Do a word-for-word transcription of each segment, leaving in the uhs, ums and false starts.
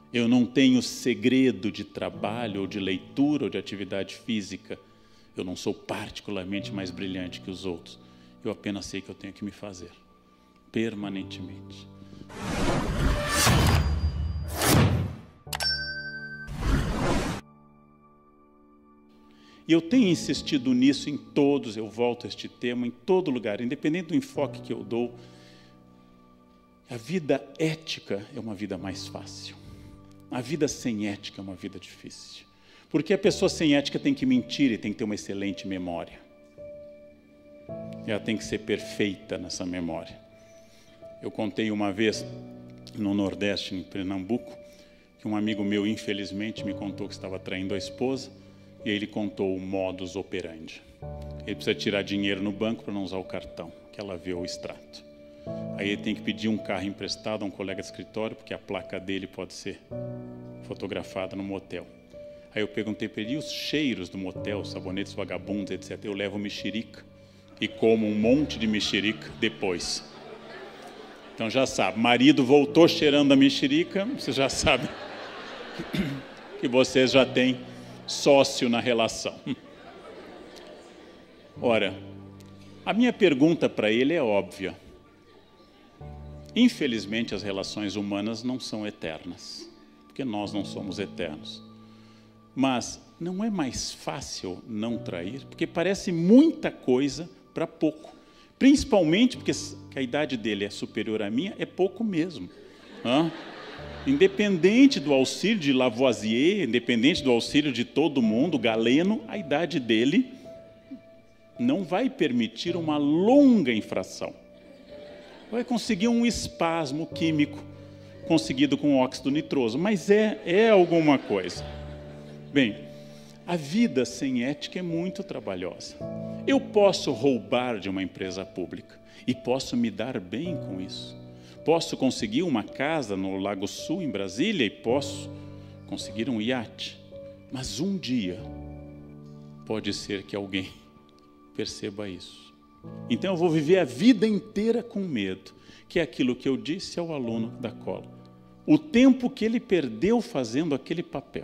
Eu não tenho segredo de trabalho, ou de leitura, ou de atividade física. Eu não sou particularmente mais brilhante que os outros. Eu apenas sei que eu tenho que me fazer, permanentemente. E eu tenho insistido nisso em todos, eu volto a este tema, em todo lugar, independente do enfoque que eu dou. A vida ética é uma vida mais fácil. A vida sem ética é uma vida difícil. Porque a pessoa sem ética tem que mentir e tem que ter uma excelente memória. Ela tem que ser perfeita nessa memória. Eu contei uma vez, no Nordeste, em Pernambuco, que um amigo meu, infelizmente, me contou que estava traindo a esposa, e aí ele contou o modus operandi. Ele precisa tirar dinheiro no banco para não usar o cartão, que ela vê o extrato. Aí ele tem que pedir um carro emprestado a um colega de escritório, porque a placa dele pode ser fotografada no motel. Aí eu perguntei para ele, e os cheiros do motel, sabonetes vagabundos, etcétera. Eu levo mexerica e como um monte de mexerica depois. Então já sabe, marido voltou cheirando a mexerica, você já sabe que vocês já têm sócio na relação. Ora, a minha pergunta para ele é óbvia. Infelizmente, as relações humanas não são eternas, porque nós não somos eternos. Mas não é mais fácil não trair? Porque parece muita coisa para pouco. Principalmente porque a idade dele é superior à minha, é pouco mesmo. Hã? Independente do auxílio de Lavoisier, independente do auxílio de todo mundo, Galeno, a idade dele não vai permitir uma longa infração. Vai conseguir um espasmo químico conseguido com óxido nitroso, mas é, é alguma coisa. Bem, a vida sem ética é muito trabalhosa. Eu posso roubar de uma empresa pública e posso me dar bem com isso. Posso conseguir uma casa no Lago Sul, em Brasília, e posso conseguir um iate. Mas um dia pode ser que alguém perceba isso. Então eu vou viver a vida inteira com medo, que é aquilo que eu disse ao aluno da cola. O tempo que ele perdeu fazendo aquele papel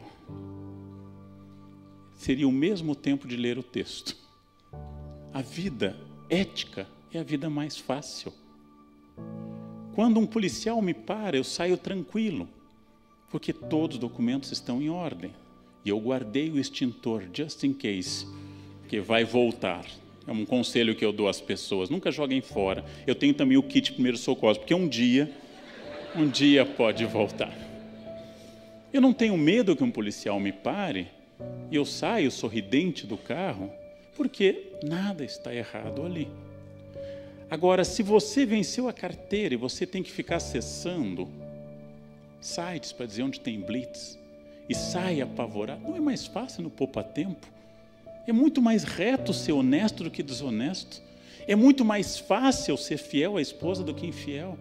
seria o mesmo tempo de ler o texto. A vida ética é a vida mais fácil. Quando um policial me para, eu saio tranquilo, porque todos os documentos estão em ordem. E eu guardei o extintor, just in case, que vai voltar. É um conselho que eu dou às pessoas, nunca joguem fora. Eu tenho também o kit primeiro socorro, porque um dia, um dia pode voltar. Eu não tenho medo que um policial me pare, e eu saio sorridente do carro, porque nada está errado ali. Agora, se você venceu a carteira e você tem que ficar acessando sites para dizer onde tem blitz, e sai apavorado, não é mais fácil no poupa-tempo? É muito mais reto ser honesto do que desonesto. É muito mais fácil ser fiel à esposa do que infiel.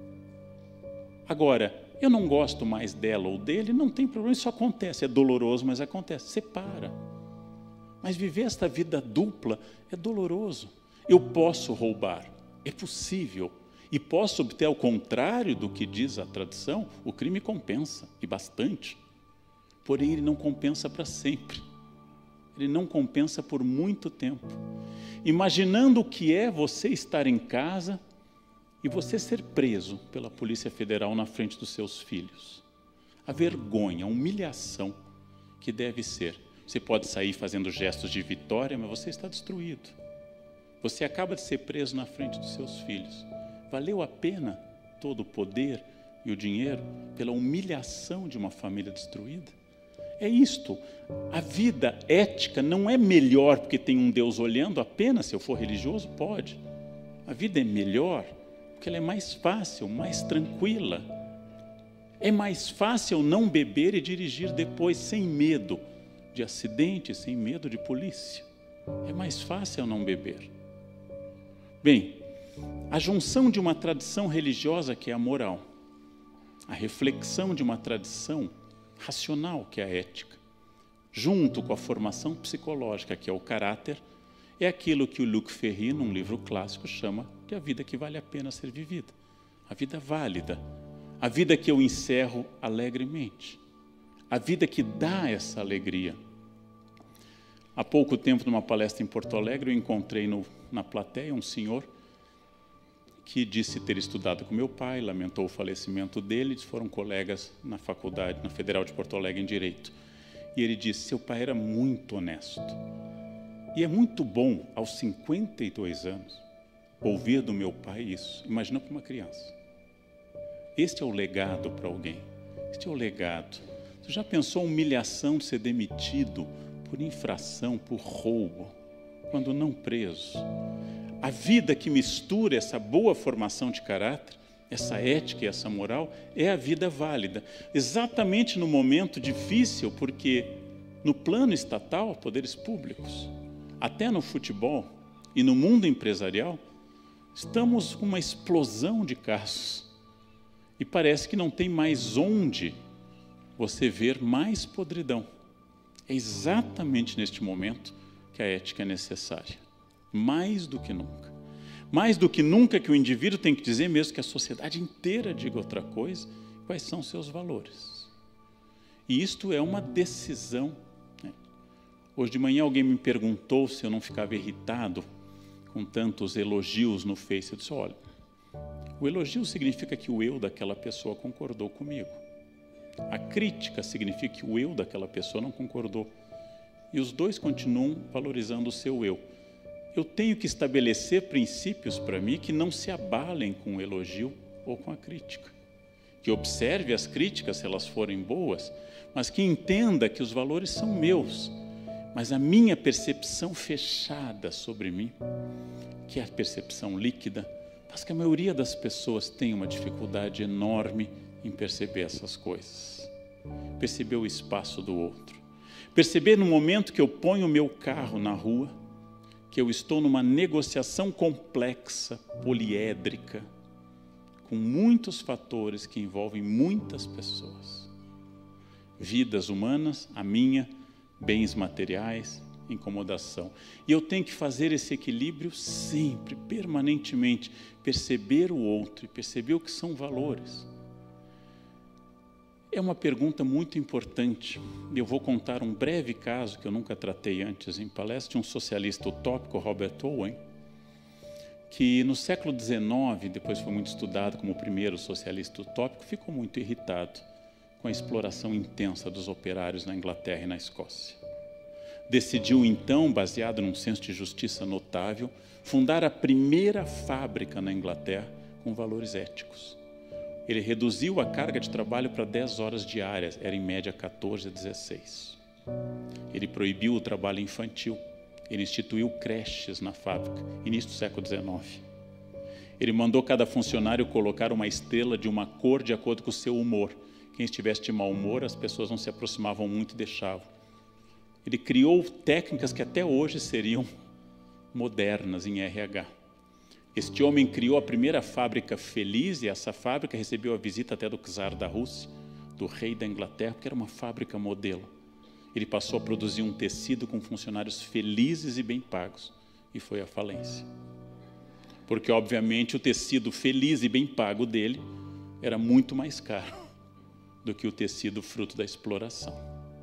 Agora, eu não gosto mais dela ou dele, não tem problema, isso acontece, é doloroso, mas acontece, separa. Mas viver esta vida dupla é doloroso. Eu posso roubar, é possível, e posso obter, ao contrário do que diz a tradição, o crime compensa, e bastante. Porém, ele não compensa para sempre. Ele não compensa por muito tempo. Imaginando o que é você estar em casa e você ser preso pela Polícia Federal na frente dos seus filhos. A vergonha, a humilhação que deve ser. Você pode sair fazendo gestos de vitória, mas você está destruído. Você acaba de ser preso na frente dos seus filhos. Valeu a pena todo o poder e o dinheiro pela humilhação de uma família destruída? É isto. A vida ética não é melhor porque tem um Deus olhando apenas, se eu for religioso, pode. A vida é melhor porque ela é mais fácil, mais tranquila. É mais fácil não beber e dirigir depois sem medo de acidente, sem medo de polícia. É mais fácil não beber. Bem, a junção de uma tradição religiosa, que é a moral, a reflexão de uma tradição racional, que é a ética, junto com a formação psicológica, que é o caráter, é aquilo que o Luc Ferry, num livro clássico, chama de a vida que vale a pena ser vivida. A vida válida. a vida que eu encerro alegremente, a vida que dá essa alegria. Há pouco tempo, numa palestra em Porto Alegre, eu encontrei no, na plateia um senhor que disse ter estudado com meu pai, lamentou o falecimento dele, eles foram colegas na faculdade, na Federal de Porto Alegre, em Direito. E ele disse, seu pai era muito honesto. E é muito bom, aos cinquenta e dois anos, ouvir do meu pai isso. Imagina para uma criança. Este é o legado para alguém. Este é o legado. Você já pensou a humilhação de ser demitido por infração, por roubo, quando não preso? A vida que mistura essa boa formação de caráter, essa ética e essa moral, é a vida válida. Exatamente no momento difícil, porque no plano estatal, poderes públicos, até no futebol e no mundo empresarial, estamos com uma explosão de casos. E parece que não tem mais onde você ver mais podridão. É exatamente neste momento que a ética é necessária. Mais do que nunca. Mais do que nunca que o indivíduo tem que dizer, mesmo que a sociedade inteira diga outra coisa, quais são seus valores. E isto é uma decisão. Né? Hoje de manhã alguém me perguntou se eu não ficava irritado com tantos elogios no Face. Eu disse, olha, o elogio significa que o eu daquela pessoa concordou comigo. A crítica significa que o eu daquela pessoa não concordou. E os dois continuam valorizando o seu eu. Eu tenho que estabelecer princípios para mim que não se abalem com o elogio ou com a crítica. Que observe as críticas se elas forem boas, mas que entenda que os valores são meus. Mas a minha percepção fechada sobre mim, que é a percepção líquida, faz que a maioria das pessoas tem uma dificuldade enorme em perceber essas coisas. Perceber o espaço do outro. Perceber no momento que eu ponho o meu carro na rua, que eu estou numa negociação complexa, poliédrica, com muitos fatores que envolvem muitas pessoas. Vidas humanas, a minha, bens materiais, incomodação. E eu tenho que fazer esse equilíbrio sempre, permanentemente, perceber o outro e perceber o que são valores. É uma pergunta muito importante. Eu vou contar um breve caso que eu nunca tratei antes em palestra, de um socialista utópico, Robert Owen, que no século dezenove, depois foi muito estudado como o primeiro socialista utópico, ficou muito irritado com a exploração intensa dos operários na Inglaterra e na Escócia. Decidiu então, baseado num senso de justiça notável, fundar a primeira fábrica na Inglaterra com valores éticos. Ele reduziu a carga de trabalho para dez horas diárias, era em média quatorze a dezesseis. Ele proibiu o trabalho infantil, ele instituiu creches na fábrica, início do século dezenove. Ele mandou cada funcionário colocar uma estrela de uma cor de acordo com o seu humor. Quem estivesse de mau humor, as pessoas não se aproximavam muito e deixavam. Ele criou técnicas que até hoje seriam modernas em R H. Este homem criou a primeira fábrica feliz, e essa fábrica recebeu a visita até do czar da Rússia, do rei da Inglaterra, porque era uma fábrica modelo. Ele passou a produzir um tecido com funcionários felizes e bem pagos, e foi à falência. Porque, obviamente, o tecido feliz e bem pago dele era muito mais caro do que o tecido fruto da exploração.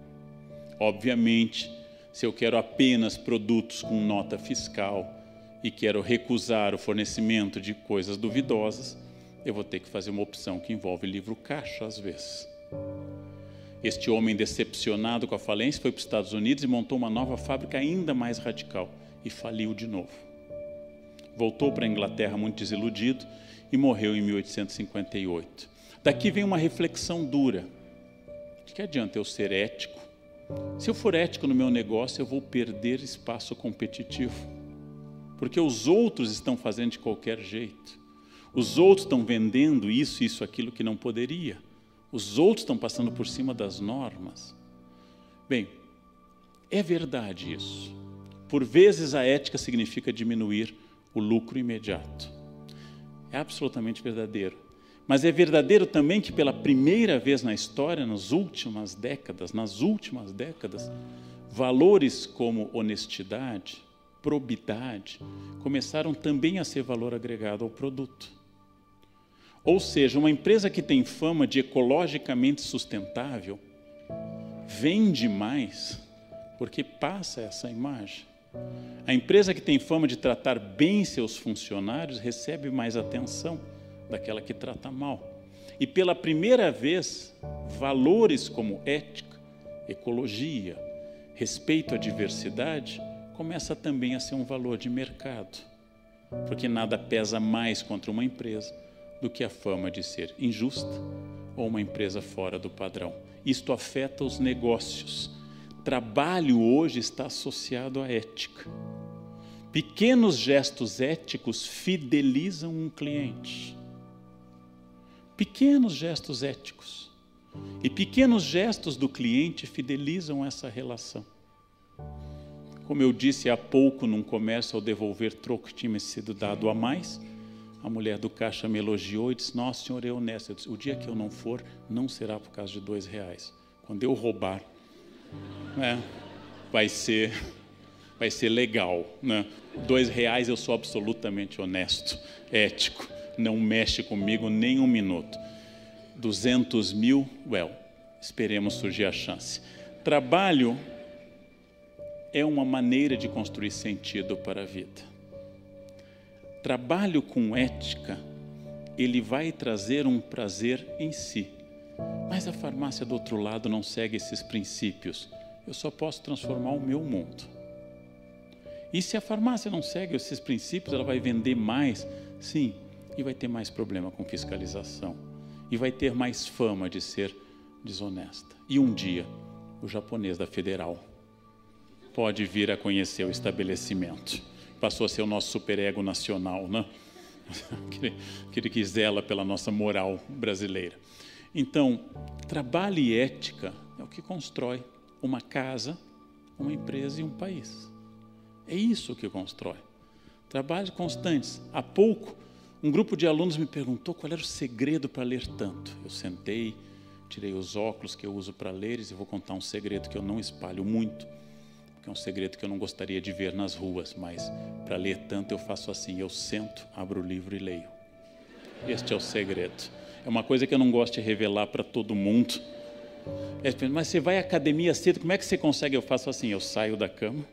Obviamente, se eu quero apenas produtos com nota fiscal e quero recusar o fornecimento de coisas duvidosas, eu vou ter que fazer uma opção que envolve livro caixa, às vezes. Este homem, decepcionado com a falência, foi para os Estados Unidos e montou uma nova fábrica ainda mais radical, e faliu de novo. Voltou para a Inglaterra muito desiludido e morreu em mil oitocentos e cinquenta e oito. Daqui vem uma reflexão dura. De que adianta eu ser ético? Se eu for ético no meu negócio, eu vou perder espaço competitivo. Porque os outros estão fazendo de qualquer jeito. Os outros estão vendendo isso, isso, aquilo que não poderia. Os outros estão passando por cima das normas. Bem, é verdade isso. Por vezes a ética significa diminuir o lucro imediato. É absolutamente verdadeiro. Mas é verdadeiro também que pela primeira vez na história, nas últimas décadas, nas últimas décadas, valores como honestidade, probidade, começaram também a ser valor agregado ao produto. Ou seja, uma empresa que tem fama de ecologicamente sustentável vende mais porque passa essa imagem. A empresa que tem fama de tratar bem seus funcionários recebe mais atenção daquela que trata mal. E pela primeira vez, valores como ética, ecologia, respeito à diversidade, começa também a ser um valor de mercado. Porque nada pesa mais contra uma empresa do que a fama de ser injusta ou uma empresa fora do padrão. Isto afeta os negócios. Trabalho hoje está associado à ética. Pequenos gestos éticos fidelizam um cliente. Pequenos gestos éticos. E pequenos gestos do cliente fidelizam essa relação. Como eu disse há pouco num comércio, ao devolver troco que tinha sido dado a mais, a mulher do caixa me elogiou e disse: nossa, senhor, é honesto. Eu disse: o dia que eu não for, não será por causa de dois reais. Quando eu roubar, é, vai ser, vai ser legal, né? Dois reais eu sou absolutamente honesto, ético, não mexe comigo nem um minuto. Duzentos mil, well, esperemos surgir a chance. Trabalho é uma maneira de construir sentido para a vida. Trabalho com ética, ele vai trazer um prazer em si. Mas a farmácia do outro lado não segue esses princípios. Eu só posso transformar o meu mundo. E se a farmácia não segue esses princípios, ela vai vender mais, sim, e vai ter mais problema com fiscalização. E vai ter mais fama de ser desonesta. E um dia, o japonês da Federal pode vir a conhecer o estabelecimento. Passou a ser o nosso superego nacional, né? que ele quis zela pela nossa moral brasileira. Então, trabalho e ética é o que constrói uma casa, uma empresa e um país. É isso que constrói. Trabalhos constantes. Há pouco, um grupo de alunos me perguntou qual era o segredo para ler tanto. Eu sentei, tirei os óculos que eu uso para ler e vou contar um segredo que eu não espalho muito, que é um segredo que eu não gostaria de ver nas ruas, mas para ler tanto eu faço assim, eu sento, abro o livro e leio. Este é o segredo. É uma coisa que eu não gosto de revelar para todo mundo. É, mas você vai à academia cedo, como é que você consegue? Eu faço assim, eu saio da cama,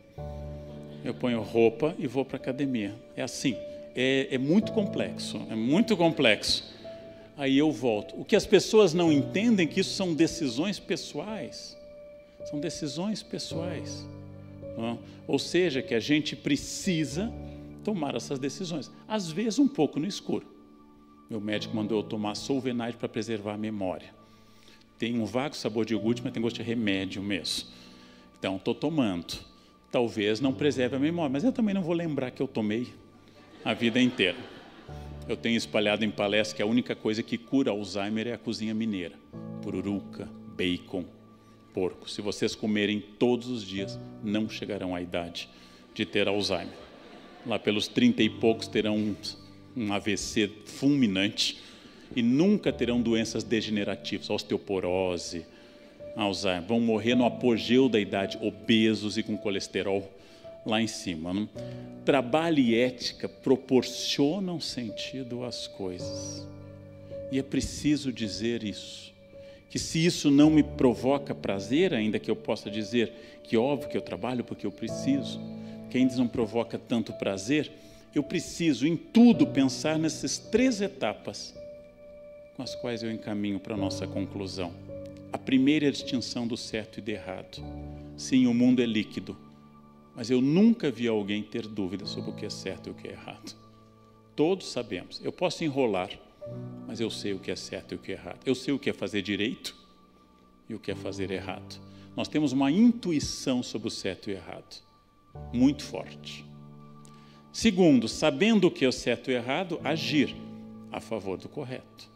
eu ponho roupa e vou para a academia. É assim, é, é muito complexo, é muito complexo. Aí eu volto. O que as pessoas não entendem é que isso são decisões pessoais. São decisões pessoais. Não? Ou seja, que a gente precisa tomar essas decisões. Às vezes um pouco no escuro. Meu médico mandou eu tomar Solvenide para preservar a memória. Tem um vago sabor de iogurte, mas tem gosto de remédio mesmo. Então, estou tomando. Talvez não preserve a memória, mas eu também não vou lembrar que eu tomei a vida inteira. Eu tenho espalhado em palestra que a única coisa que cura Alzheimer é a cozinha mineira. Pururuca, bacon, porco. Se vocês comerem todos os dias, não chegarão à idade de ter Alzheimer. Lá pelos trinta e poucos terão um, um A V C fulminante e nunca terão doenças degenerativas, osteoporose, Alzheimer. Vão morrer no apogeu da idade, obesos e com colesterol lá em cima. Não? Trabalho e ética proporcionam sentido às coisas. E é preciso dizer isso. Que se isso não me provoca prazer, ainda que eu possa dizer que óbvio que eu trabalho porque eu preciso, que ainda não provoca tanto prazer, eu preciso em tudo pensar nessas três etapas com as quais eu encaminho para a nossa conclusão. A primeira é a distinção do certo e do errado. Sim, o mundo é líquido, mas eu nunca vi alguém ter dúvida sobre o que é certo e o que é errado. Todos sabemos. Eu posso enrolar, mas eu sei o que é certo e o que é errado. Eu sei o que é fazer direito e o que é fazer errado. Nós temos uma intuição sobre o certo e o errado, muito forte. Segundo, sabendo o que é o certo e o errado, agir a favor do correto.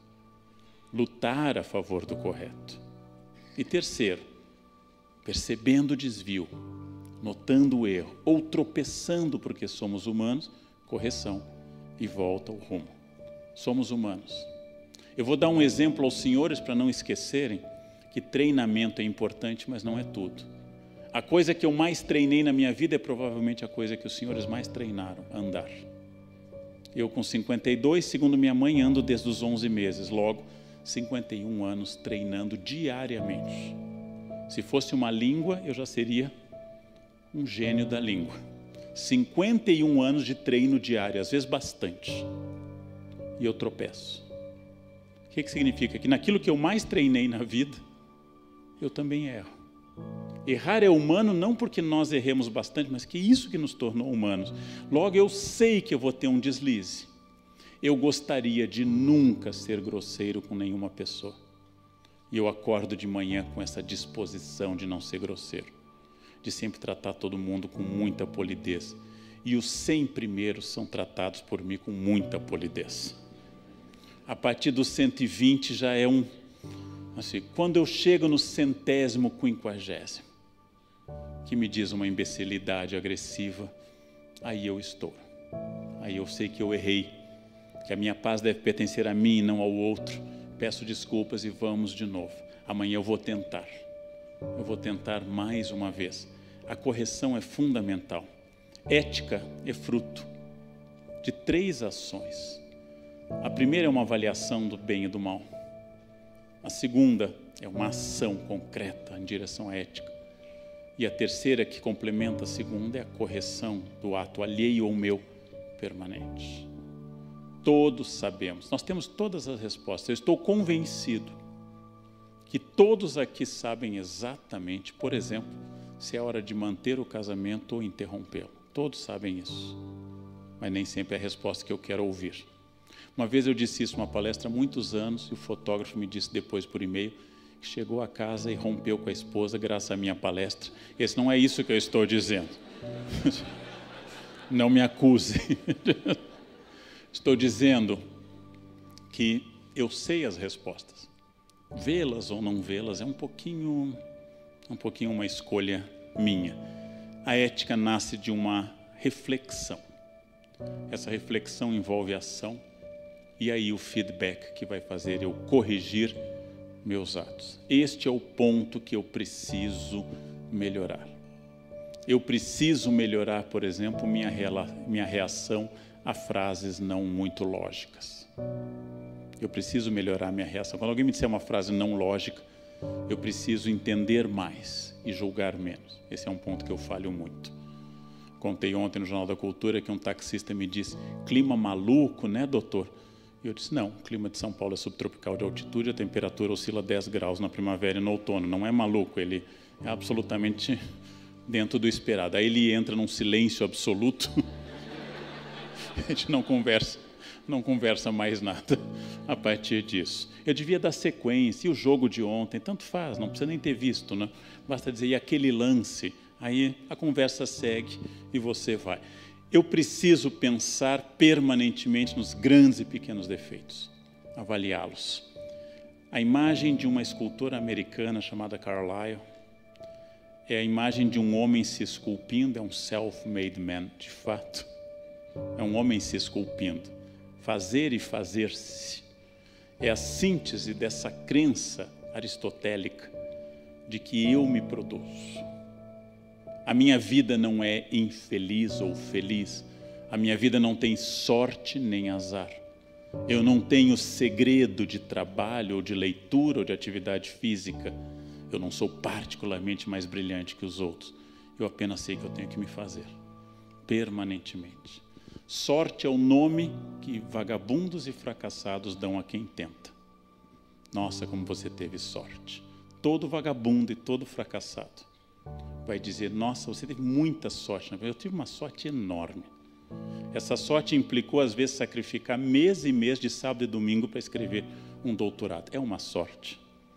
Lutar a favor do correto. E terceiro, percebendo o desvio, notando o erro, ou tropeçando porque somos humanos, correção e volta ao rumo. Somos humanos. Eu vou dar um exemplo aos senhores para não esquecerem que treinamento é importante, mas não é tudo. A coisa que eu mais treinei na minha vida é provavelmente a coisa que os senhores mais treinaram, andar. Eu com cinquenta e dois, segundo minha mãe, ando desde os onze meses. Logo, cinquenta e um anos treinando diariamente. Se fosse uma língua, eu já seria um gênio da língua. cinquenta e um anos de treino diário, às vezes bastante. E eu tropeço. O que, que significa? Que naquilo que eu mais treinei na vida, eu também erro. Errar é humano não porque nós erremos bastante, mas que isso que nos tornou humanos. Logo, eu sei que eu vou ter um deslize. Eu gostaria de nunca ser grosseiro com nenhuma pessoa. E eu acordo de manhã com essa disposição de não ser grosseiro, de sempre tratar todo mundo com muita polidez. E os cem primeiros são tratados por mim com muita polidez. A partir dos cento e vinte já é um... Assim, quando eu chego no centésimo quinquagésimo, que me diz uma imbecilidade agressiva, aí eu estouro. Aí eu sei que eu errei, que a minha paz deve pertencer a mim e não ao outro. Peço desculpas e vamos de novo. Amanhã eu vou tentar. Eu vou tentar mais uma vez. A correção é fundamental. Ética é fruto de três ações. A primeira é uma avaliação do bem e do mal. A segunda é uma ação concreta em direção à ética. E a terceira, que complementa a segunda, é a correção do ato alheio ou meu permanente. Todos sabemos, nós temos todas as respostas. Eu estou convencido que todos aqui sabem exatamente, por exemplo, se é hora de manter o casamento ou interrompê-lo. Todos sabem isso, mas nem sempre é a resposta que eu quero ouvir. Uma vez eu disse isso numa palestra há muitos anos, e o fotógrafo me disse depois por e-mail, que chegou a casa e rompeu com a esposa graças à minha palestra. Esse não é isso que eu estou dizendo. Não me acuse. Estou dizendo que eu sei as respostas. Vê-las ou não vê-las é um pouquinho, um pouquinho uma escolha minha. A ética nasce de uma reflexão. Essa reflexão envolve ação. E aí o feedback que vai fazer eu corrigir meus atos. Este é o ponto que eu preciso melhorar. Eu preciso melhorar, por exemplo, minha, minha reação a frases não muito lógicas. Eu preciso melhorar minha reação. Quando alguém me disser uma frase não lógica, eu preciso entender mais e julgar menos. Esse é um ponto que eu falho muito. Contei ontem no Jornal da Cultura que um taxista me disse, clima maluco, né, doutor? E eu disse, não, o clima de São Paulo é subtropical de altitude, a temperatura oscila dez graus na primavera e no outono. Não é maluco, ele é absolutamente dentro do esperado. Aí ele entra num silêncio absoluto, a gente não conversa, não conversa mais nada a partir disso. Eu devia dar sequência, e o jogo de ontem, tanto faz, não precisa nem ter visto, né? Basta dizer, e aquele lance, aí a conversa segue e você vai. Eu preciso pensar permanentemente nos grandes e pequenos defeitos, avaliá-los. A imagem de uma escultora americana chamada Carlyle é a imagem de um homem se esculpindo, é um self-made man, de fato. É um homem se esculpindo. Fazer e fazer-se é a síntese dessa crença aristotélica de que eu me produzo. A minha vida não é infeliz ou feliz. A minha vida não tem sorte nem azar. Eu não tenho segredo de trabalho ou de leitura ou de atividade física. Eu não sou particularmente mais brilhante que os outros. Eu apenas sei que eu tenho que me fazer permanentemente. Sorte é o nome que vagabundos e fracassados dão a quem tenta. Nossa, como você teve sorte. Todo vagabundo e todo fracassado vai dizer, nossa, você teve muita sorte. Eu tive uma sorte enorme. Essa sorte implicou, às vezes, sacrificar mês e mês de sábado e domingo para escrever um doutorado. É uma sorte.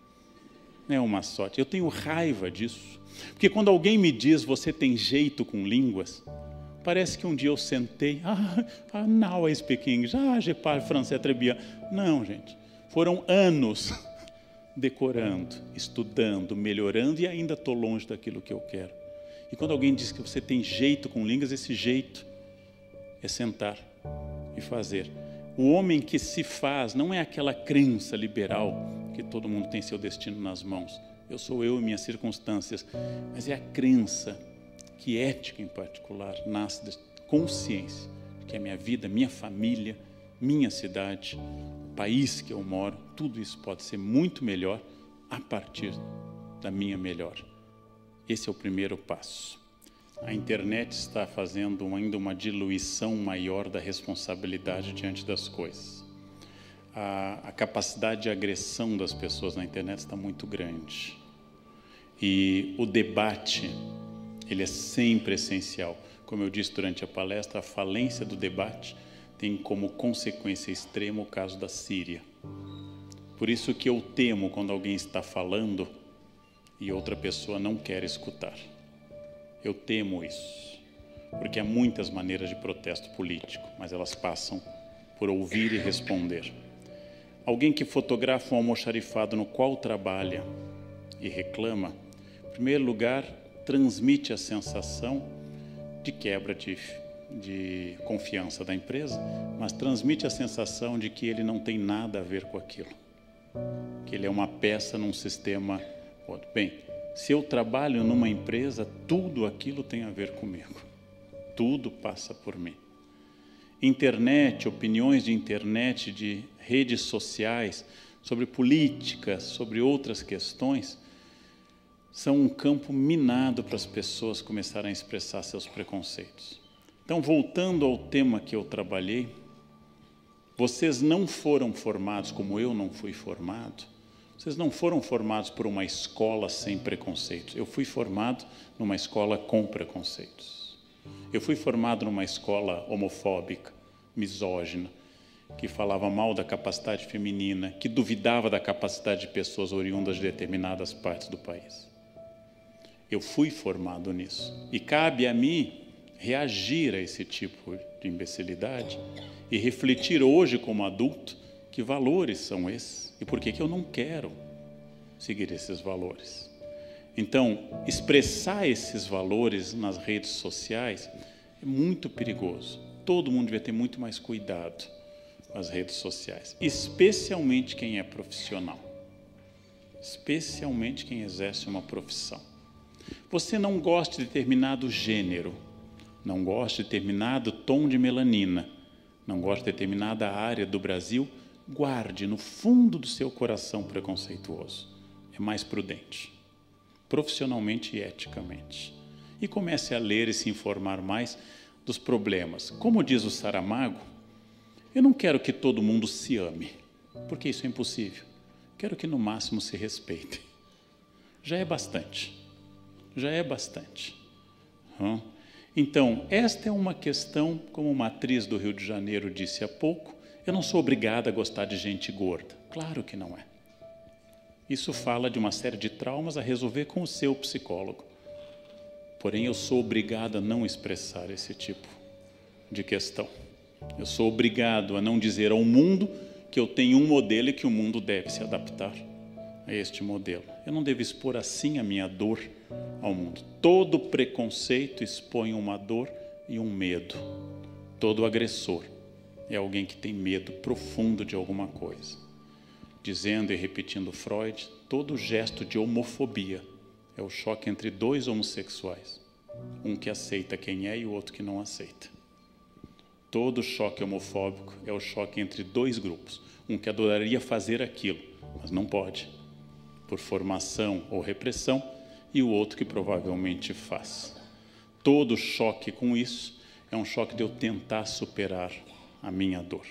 É uma sorte. Eu tenho raiva disso. Porque quando alguém me diz, você tem jeito com línguas, parece que um dia eu sentei, ah, now I speak English, ah, je parle français très bien. Não, gente. Foram anos decorando, estudando, melhorando e ainda estou longe daquilo que eu quero. E quando alguém diz que você tem jeito com línguas, esse jeito é sentar e fazer. O homem que se faz não é aquela crença liberal que todo mundo tem seu destino nas mãos. Eu sou eu e minhas circunstâncias. Mas é a crença que ética em particular nasce da consciência porque a minha vida, minha família, minha cidade, o país que eu moro, tudo isso pode ser muito melhor a partir da minha melhor. Esse é o primeiro passo. A internet está fazendo ainda uma diluição maior da responsabilidade diante das coisas. A, a capacidade de agressão das pessoas na internet está muito grande. E o debate, ele é sempre essencial. Como eu disse durante a palestra, a falência do debate tem como consequência extrema o caso da Síria. Por isso que eu temo quando alguém está falando e outra pessoa não quer escutar. Eu temo isso, porque há muitas maneiras de protesto político, mas elas passam por ouvir e responder. Alguém que fotografa um almoxarifado no qual trabalha e reclama, em primeiro lugar, transmite a sensação de quebra de, de confiança da empresa, mas transmite a sensação de que ele não tem nada a ver com aquilo, que ele é uma peça num sistema. Bem, se eu trabalho numa empresa, tudo aquilo tem a ver comigo, tudo passa por mim. Internet, opiniões de internet, de redes sociais, sobre política, sobre outras questões, são um campo minado para as pessoas começarem a expressar seus preconceitos. Então, voltando ao tema que eu trabalhei, vocês não foram formados como eu não fui formado, vocês não foram formados por uma escola sem preconceitos. Eu fui formado numa escola com preconceitos. Eu fui formado numa escola homofóbica, misógina, que falava mal da capacidade feminina, que duvidava da capacidade de pessoas oriundas de determinadas partes do país. Eu fui formado nisso. E cabe a mim reagir a esse tipo de imbecilidade e refletir hoje como adulto que valores são esses e por que que eu não quero seguir esses valores. Então, expressar esses valores nas redes sociais é muito perigoso. Todo mundo devia ter muito mais cuidado com as redes sociais, especialmente quem é profissional, especialmente quem exerce uma profissão. Você não gosta de determinado gênero, não gosta de determinado tom de melanina, não gosta de determinada área do Brasil, guarde no fundo do seu coração preconceituoso. É mais prudente, profissionalmente e eticamente. E comece a ler e se informar mais dos problemas. Como diz o Saramago, eu não quero que todo mundo se ame, porque isso é impossível. Quero que no máximo se respeitem. Já é bastante. Já é bastante. Então, esta é uma questão, como uma atriz do Rio de Janeiro disse há pouco, eu não sou obrigada a gostar de gente gorda. Claro que não é. Isso fala de uma série de traumas a resolver com o seu psicólogo. Porém, eu sou obrigado a não expressar esse tipo de questão. Eu sou obrigado a não dizer ao mundo que eu tenho um modelo e que o mundo deve se adaptar a este modelo. Eu não devo expor assim a minha dor ao mundo. Todo preconceito expõe uma dor e um medo. Todo agressor é alguém que tem medo profundo de alguma coisa. Dizendo e repetindo Freud, todo gesto de homofobia é o choque entre dois homossexuais. Um que aceita quem é e o outro que não aceita. Todo choque homofóbico é o choque entre dois grupos. Um que adoraria fazer aquilo, mas não pode, por formação ou repressão, e o outro que provavelmente faz. Todo choque com isso é um choque de eu tentar superar a minha dor.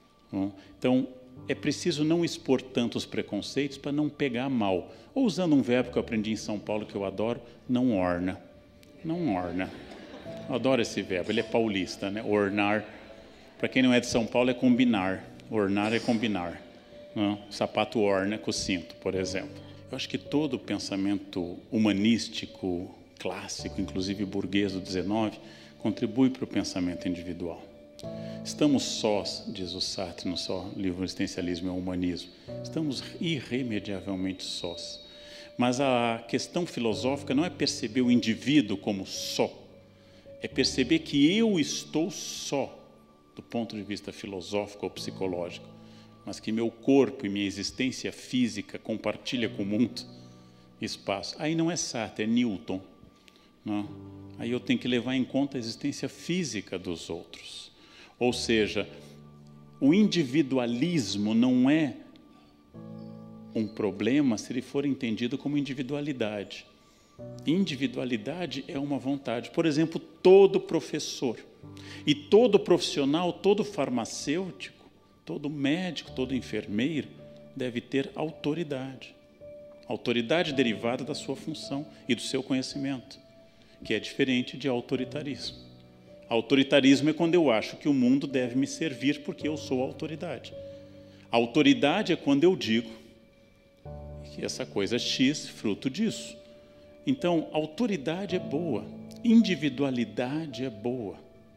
Então, é preciso não expor tantos preconceitos para não pegar mal. Ou usando um verbo que eu aprendi em São Paulo, que eu adoro, não orna. Não orna. Eu adoro esse verbo, ele é paulista, né? Ornar. Para quem não é de São Paulo, é combinar. Ornar é combinar. Não? Sapato orna com o cinto, por exemplo. Eu acho que todo o pensamento humanístico, clássico, inclusive burguês do dezenove, contribui para o pensamento individual. Estamos sós, diz o Sartre no seu livro Existencialismo e Humanismo, estamos irremediavelmente sós. Mas a questão filosófica não é perceber o indivíduo como só, é perceber que eu estou só, do ponto de vista filosófico ou psicológico, mas que meu corpo e minha existência física compartilha com o mundo espaço. Aí não é Sartre, é Newton. Não? Aí eu tenho que levar em conta a existência física dos outros. Ou seja, o individualismo não é um problema se ele for entendido como individualidade. Individualidade é uma vontade. Por exemplo, todo professor e todo profissional, todo farmacêutico, todo médico, todo enfermeiro deve ter autoridade. Autoridade derivada da sua função e do seu conhecimento, que é diferente de autoritarismo. Autoritarismo é quando eu acho que o mundo deve me servir porque eu sou a autoridade. A autoridade é quando eu digo que essa coisa é X, fruto disso. Então, autoridade é boa, individualidade é boa.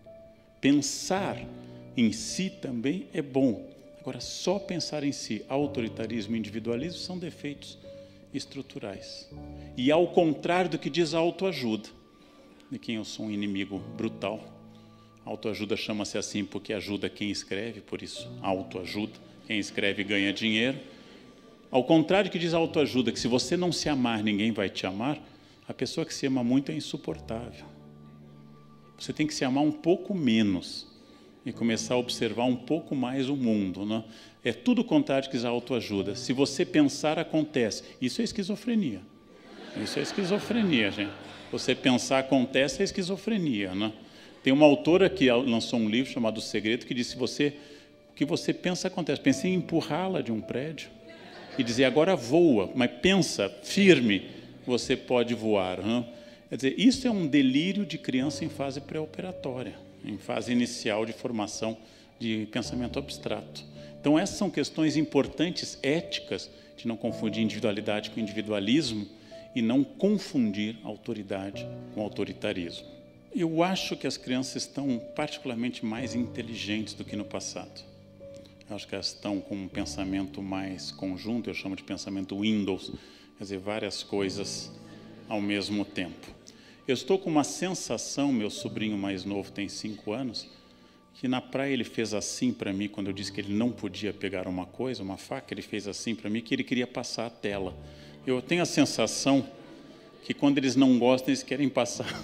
Pensar em si também é bom. Agora, só pensar em si, autoritarismo e individualismo são defeitos estruturais. E ao contrário do que diz a autoajuda, de quem eu sou um inimigo brutal. A autoajuda chama-se assim porque ajuda quem escreve, por isso autoajuda. Quem escreve ganha dinheiro. Ao contrário do que diz a autoajuda, que se você não se amar, ninguém vai te amar, a pessoa que se ama muito é insuportável. Você tem que se amar um pouco menos e começar a observar um pouco mais o mundo, né? É tudo o contrário do que diz a autoajuda. Se você pensar, acontece. Isso é esquizofrenia. Isso é esquizofrenia, gente. Você pensar, acontece, é esquizofrenia, né? Tem uma autora que lançou um livro chamado O Segredo, que disse, você, o que você pensa, acontece. Pensei em empurrá-la de um prédio e dizer, agora voa, mas pensa, firme, você pode voar. Né? Quer dizer, isso é um delírio de criança em fase pré-operatória, em fase inicial de formação de pensamento abstrato. Então, essas são questões importantes, éticas, de não confundir individualidade com individualismo e não confundir autoridade com autoritarismo. Eu acho que as crianças estão particularmente mais inteligentes do que no passado. Eu acho que elas estão com um pensamento mais conjunto, eu chamo de pensamento Windows, quer dizer, várias coisas ao mesmo tempo. Eu estou com uma sensação, meu sobrinho mais novo tem cinco anos, que na praia ele fez assim para mim, quando eu disse que ele não podia pegar uma coisa, uma faca, ele fez assim para mim, que ele queria passar a tela. Eu tenho a sensação que quando eles não gostam, eles querem passar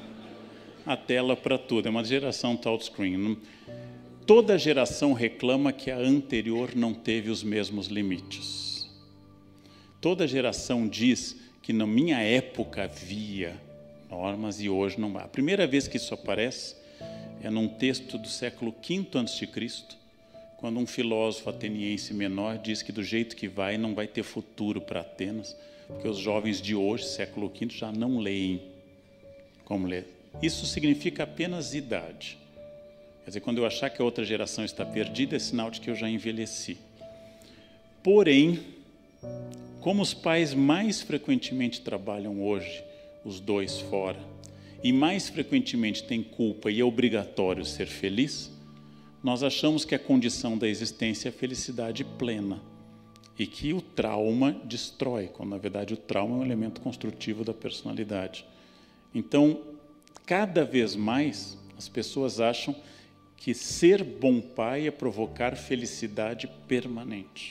a tela para tudo. É uma geração touchscreen. Toda geração reclama que a anterior não teve os mesmos limites. Toda geração diz que na minha época havia normas e hoje não há. A primeira vez que isso aparece é num texto do século quinto antes de Cristo, quando um filósofo ateniense menor diz que do jeito que vai, não vai ter futuro para Atenas, porque os jovens de hoje, século quinto, já não leem como ler. Isso significa apenas idade. Quer dizer, quando eu achar que a outra geração está perdida, é sinal de que eu já envelheci. Porém, como os pais mais frequentemente trabalham hoje, os dois fora, e mais frequentemente têm culpa e é obrigatório ser feliz, nós achamos que a condição da existência é a felicidade plena e que o trauma destrói, quando na verdade o trauma é um elemento construtivo da personalidade. Então, cada vez mais as pessoas acham que ser bom pai é provocar felicidade permanente.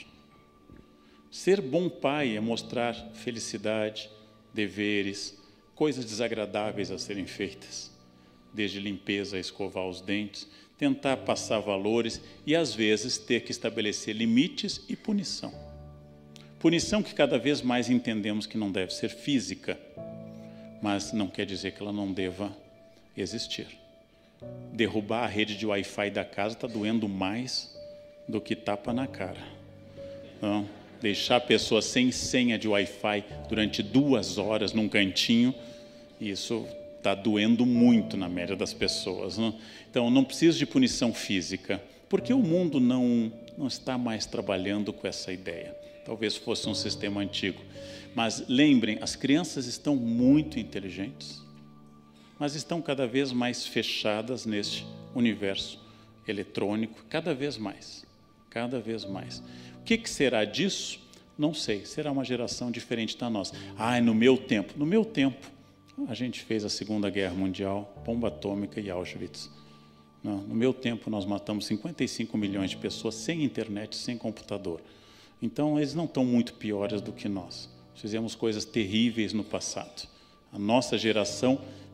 Ser bom pai é mostrar felicidade, deveres, coisas desagradáveis a serem feitas, desde limpeza a escovar os dentes, tentar passar valores e, às vezes, ter que estabelecer limites e punição. Punição que cada vez mais entendemos que não deve ser física, mas não quer dizer que ela não deva existir. Derrubar a rede de Wi-Fi da casa está doendo mais do que tapa na cara. Então, deixar a pessoa sem senha de Wi-Fi durante duas horas num cantinho, isso está doendo muito na média das pessoas. Não? Então, não preciso de punição física, porque o mundo não, não está mais trabalhando com essa ideia. Talvez fosse um sistema antigo. Mas lembrem, as crianças estão muito inteligentes, mas estão cada vez mais fechadas neste universo eletrônico, cada vez mais, cada vez mais. O que, que será disso? Não sei, será uma geração diferente da nossa. Ah, no meu tempo. No meu tempo, a gente fez a Segunda Guerra Mundial, bomba atômica e Auschwitz. No meu tempo, nós matamos cinquenta e cinco milhões de pessoas sem internet, sem computador. Então, eles não estão muito piores do que nós. Fizemos coisas terríveis no passado. A nossa geração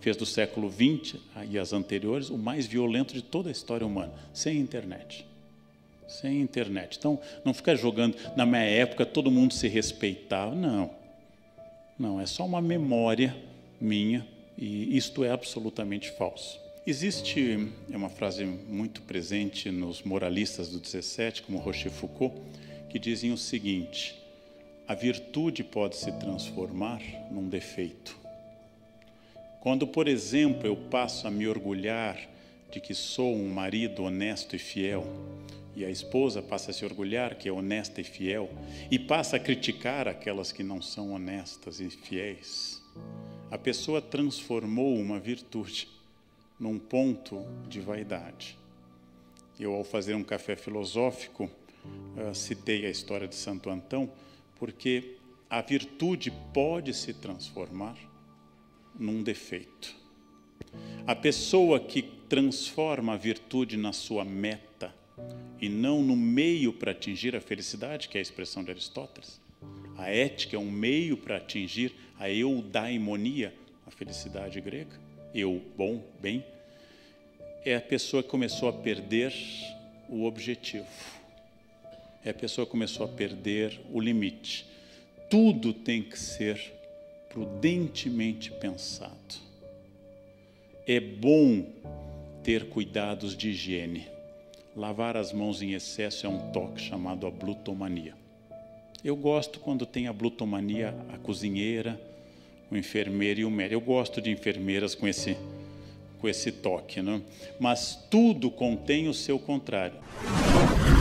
fez do século vinte e as anteriores o mais violento de toda a história humana, sem internet. Sem internet. Então, não fica jogando, na minha época todo mundo se respeitava, não. Não, é só uma memória minha e isto é absolutamente falso. Existe, é uma frase muito presente nos moralistas do dezessete, como Rochefoucauld, que dizem o seguinte: a virtude pode se transformar num defeito. Quando, por exemplo, eu passo a me orgulhar de que sou um marido honesto e fiel, e a esposa passa a se orgulhar que é honesta e fiel, e passa a criticar aquelas que não são honestas e fiéis, a pessoa transformou uma virtude num ponto de vaidade. Eu, ao fazer um café filosófico, uh, citei a história de Santo Antão, porque a virtude pode se transformar num defeito. A pessoa que transforma a virtude na sua meta e não no meio para atingir a felicidade, que é a expressão de Aristóteles, a ética é um meio para atingir a eudaimonia, a felicidade grega, eu, bom, bem, é a pessoa que começou a perder o objetivo. É a pessoa que começou a perder o limite. Tudo tem que ser prudentemente pensado. É bom ter cuidados de higiene. Lavar as mãos em excesso é um toque chamado a blutomania. Eu gosto quando tem a blutomania, a cozinheira, o enfermeiro e o médico. Eu gosto de enfermeiras com esse, com esse toque, né? Mas tudo contém o seu contrário.